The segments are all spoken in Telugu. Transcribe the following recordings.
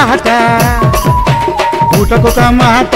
ఆట పూటకొక మాట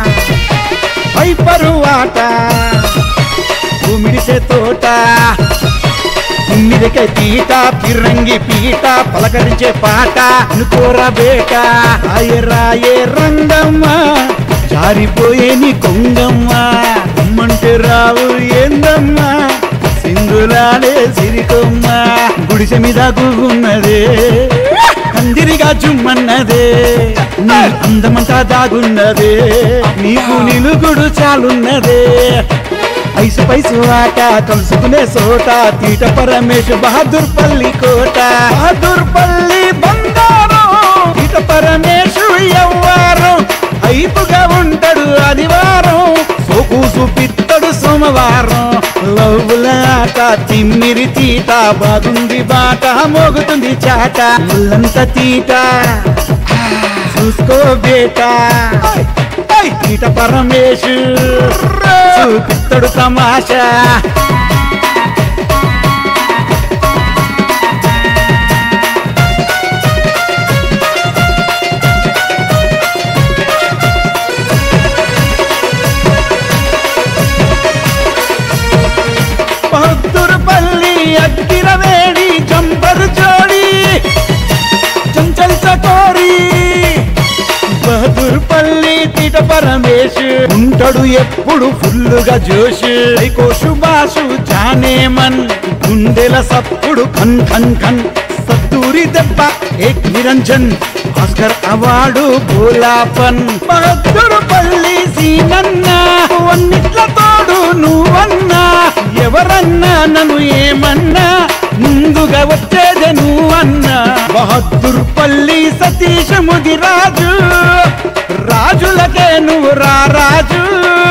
పరువాట భూమిడిసే తోట కుమ్మిదికే తీట పిరంగి పీట పలకరించే పాట అనుకోరా బేట రాయే రంగమ్మ జారిపోయే నీ కొంగమ్మ అమ్మంటే రావు ఏందమ్మా సింధులాడే సిరికొమ్మ గుడిసె మీద కూగున్నదే కందిరిగా జుమ్మన్నదే నీ అందమంతా దాగున్నదే నీకు నిలుగుడు చాలున్నదే ఐసు పైసు ఆట కలుసుకునే సోట తీట పరమేశ్ బహదూర్ పల్లి కోట బహదూర్ పల్లి బంగారం తీట పరమేశ్ ఎవ్వారం ఐపుగా ఉంటాడు ఆదివారం సోకు చూపిత్తడు సోమవారం లవ్వుల ఆట తిమ్మిరి తీట బాగుంది బాట మోగుతుంది చాట ముల్లంత తీట చూసుకో బేటా తీట పరమేశ్ చూపిత్తడు తమాషా బహదూర్ పల్లి అగ్గిరవేడి జంబర్ జోడి చంచల్ చకోరి బహదూర్ పల్లి తీట పరమేశ్ ఉంటాడు ఎప్పుడు ఫుల్లుగా జోష్ కోషు బాసు జానేమన్ గుండెల సప్పుడు ఖన్ ఖన్ ఖన్ సత్తూరి దెబ్బ ఏక్ నిరంజన్ ఆస్కర్ అవార్డు బోలాపన్ బహదూర్ పల్లి సీనన్నా అన్నిట్ల తోడు నువ్వన్నా ఎవరన్నా నన్ను ఏమన్నా ముందుగా వచ్చేదే నువ్వన్నా బహదూర్ పల్లి సతీష్ ముదిరాజు రాజులకే నువ్వు రారాజు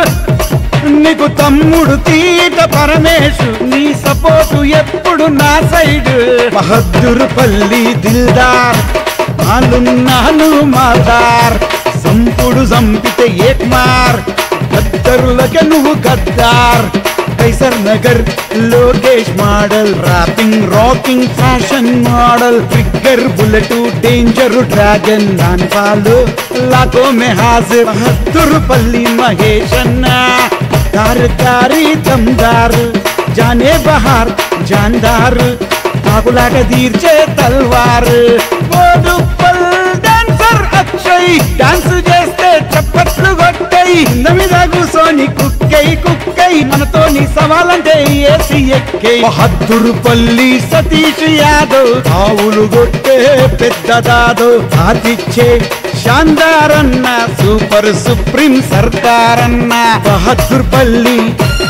నీకు తమ్ముడు తీట పరమేశ్ నీ సపోర్టు ఎప్పుడు నా సైడ్ బహదూర్ పల్లి దిల్దార్ నాలున్నాను మాల్దార్ సంపుడు సంపితే ఏక్ మార్ గద్దరులకే నువ్వు గద్దార్ Kaisar Nagar Lokesh model rapping rocking fashion model figure bullet danger dragon దాని పాలు లాకో మే హాజిర్ బహదూర్ పల్లి మహేష్ అన్నా దారి దమ్దార్ జానే బహార్ జాన్దార్ కాకులాట తీర్చే తల్వార్ బోడుపల్ డాన్సర్ అక్షయ్ డాన్స్ చేస్తే చప్పట్లు కొట్టయి మీద కూసోని కుక్కై మనతోని సవాలంటే ఏసి ఎక్కై బహదూర్ పల్లి సతీష్ యాదవ్ ఆవులు కొట్టే పెద్ద దాదవ్ ఆతిచ్చే శాందార్ అన్న సూపర్ సుప్రీం సర్కార్ అన్న బహదూర్ పల్లి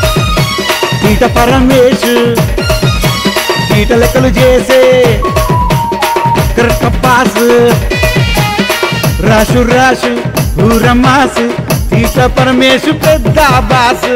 తీట పరమేశ్ తీట లెక్కలు చేసే కపాస్ రాశు రాశు ఊరమాసు తీట పరమేశ్ పెద్ద బాసు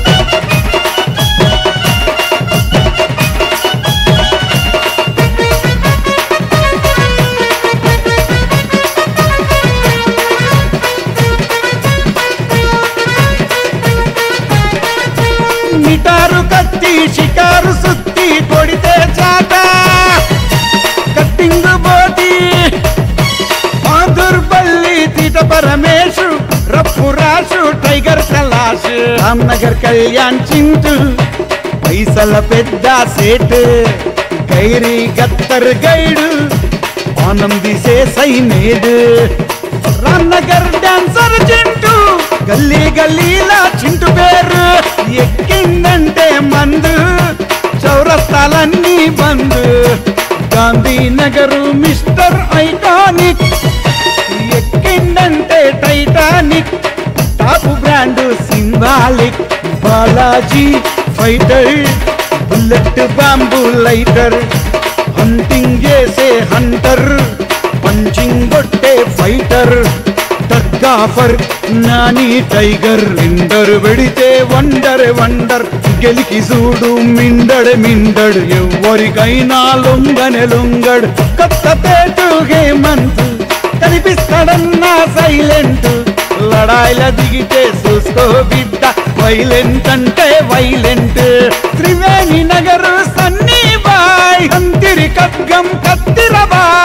మిటారు కత్తి షికారు సుత్తి కొడితే చాట కట్టింగ్ బోటి బహదూర్ పల్లి తీట పరమేశ్ రప్పు రాసు టైగర్ కలాష్ రామ్నగర్ కళ్యాణ్ చింటూ పైసల పెద్ద సేట్ గైరీ గత్తర్ గైడు ఆనంది సే సైనేడ్ రామ్నగర్ డాన్సర్ చింటూ గల్లీ గల్లీలా చింటూ పేరు ఎక్కిందంటే మందు చౌరస్తాలన్నీ బంద్ గాంధీనగరు మిస్టర్ ఐకానిక్ ఎక్కిందంటే Titanic top brand symbolic Balaji fighter bullet bomb lighter hunting చేసే హంటర్ పంచింగ్ కొట్టే ఫైటర్ టగ్గాఫర్ నాని టైగర్ ఎండర్ వెడితే వండర్ గెలికి చూడు మిండడు ఎవరికైనా లొంగడు కొత్తపేటు హేమంత్ కనిపిస్తాడన్నా సైలెంట్ లడాయిల దిగితే చూసుకో బిడ్డ వైలెంట్ అంటే వైలెంట్ త్రివేణి నగరు సన్నీ బాయ్ కంతిరి కగ్గం కత్తిరబాయ్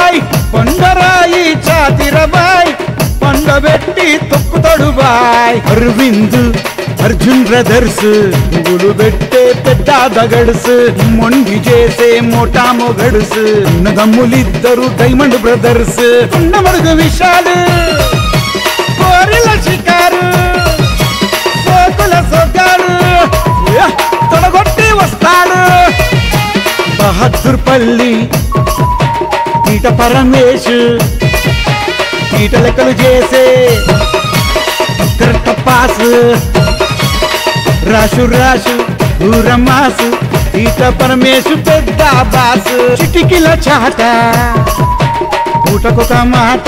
పండరాయి చాతిరబాయ్ పండబెట్టి తొక్కుతాడు బాయ్ అరవింద్ అర్జున్ బ్రదర్స్ పువ్వులు పెట్టే పెద్ద దగడ్స్ మొండి చేసే మోటా మొగడ్స్ అన్నదమ్ములిద్దరు డైమండ్ బ్రదర్స్ ఉన్నమడుగు విశాలు కోరిల షికారు సోకుల సోకారు తొడగొట్టి వస్తాడు బహదూర్ పల్లి ఈట పరమేశ్ ఈట లెక్కలు చేసే టపాస్ రాశు రాశు ఊరమాసు ఈట పరమేశు పెద్ద బాసు చిటికిల చాట పూటకొక మాట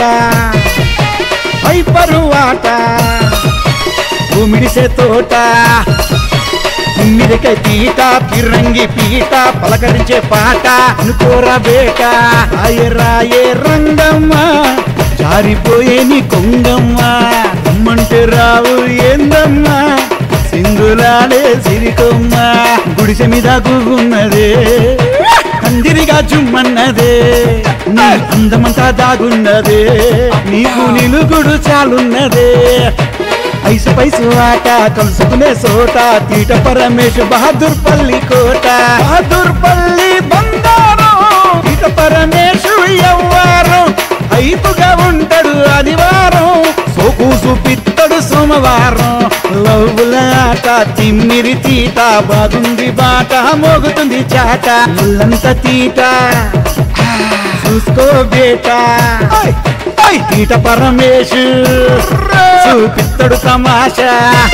పరువాట భూమిడిసే తోట మిరకాయ తీట పిరంగి పీట పలకరించే పాట అనుకోరా బేట రాయే రాయే రంగమ్మ జారిపోయే నీ కొంగమ్మ రమ్మంటే రావు ఏందమ్మా సింధులాడే సిరికొమ్మ గుడిసె మీద కూగున్నదే కందిరిగా జుమ్మన్నదే నీ అందమంతా దాగున్నదే నీకు నిలుగుడు చాలున్నదే ఐసు పైసు ఆట కలుసుకునే సోట తీట పరమేశ్ బహదూర్ పల్లి కోట బహదూర్ పల్లి బంగారం తీట పరమేశ్ ఎవ్వారం ఐపుగా ఉంటాడు ఆదివారం సోకు చూపిత్తడు సోమవారం లవ్వుల ఆట తిమ్మిరి తీట బాగుంది బాట మోగుతుంది చాట ముల్లంత తీట చూసుకో బేటా తీట పరమేశ్ చూపిత్తడు తమాషా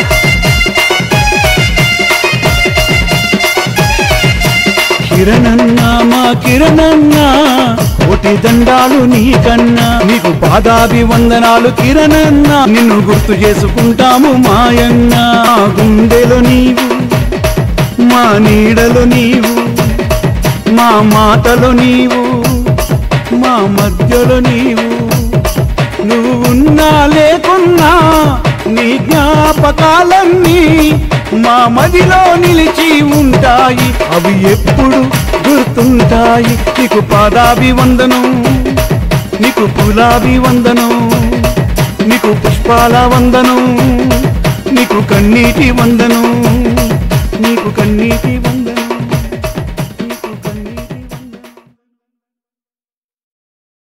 కిరణన్న మా కిరణన్న కోటి దండాలు నీకన్నా నీకు పాదాభివందనాలు కిరణన్న నిన్ను గుర్తు చేసుకుంటాము మాయన్న గుండెలో నీవు మా నీడలో నీవు మా మాటలో నీవు మా మధ్యలో నీవు నువ్వు ఉన్నా లేకున్నా నీ జ్ఞాపకాలన్నీ మా మదిలో నిలిచి ఉంటాయి అవి ఎప్పుడు గుర్తుంటాయి నీకు పాదాభివందనం నీకు పూలాభివందనం నీకు పుష్పాల వందనం నీకు కన్నీటి వందనం నీకు కన్నీటి